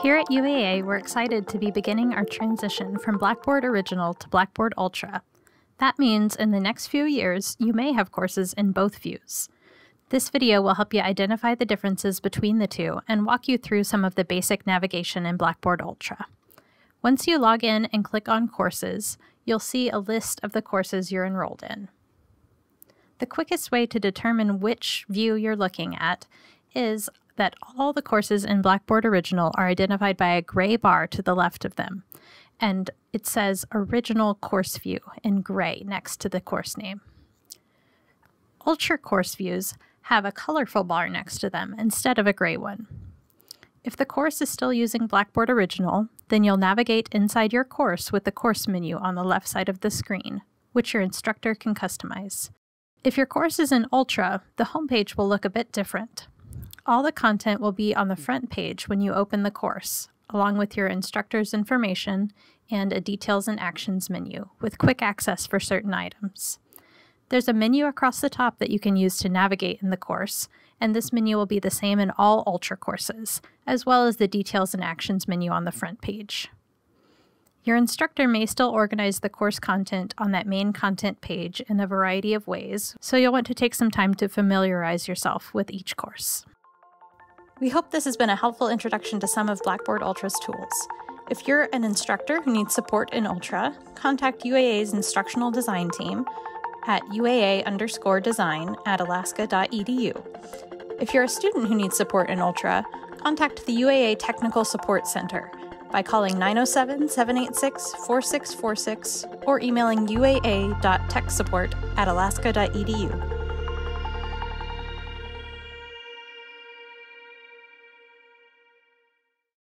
Here at UAA, we're excited to be beginning our transition from Blackboard Original to Blackboard Ultra. That means in the next few years, you may have courses in both views. This video will help you identify the differences between the two and walk you through some of the basic navigation in Blackboard Ultra. Once you log in and click on Courses, you'll see a list of the courses you're enrolled in. The quickest way to determine which view you're looking at is that all the courses in Blackboard Original are identified by a gray bar to the left of them, and it says Original Course View in gray next to the course name. Ultra course views have a colorful bar next to them instead of a gray one. If the course is still using Blackboard Original, then you'll navigate inside your course with the course menu on the left side of the screen, which your instructor can customize. If your course is in Ultra, the homepage will look a bit different. All the content will be on the front page when you open the course, along with your instructor's information and a Details and Actions menu with quick access for certain items. There's a menu across the top that you can use to navigate in the course, and this menu will be the same in all Ultra courses, as well as the Details and Actions menu on the front page. Your instructor may still organize the course content on that main content page in a variety of ways, so you'll want to take some time to familiarize yourself with each course. We hope this has been a helpful introduction to some of Blackboard Ultra's tools. If you're an instructor who needs support in Ultra, contact UAA's instructional design team at UAA_design@alaska.edu. If you're a student who needs support in Ultra, contact the UAA Technical Support Center by calling 907-786-4646 or emailing uaa.techsupport@alaska.edu.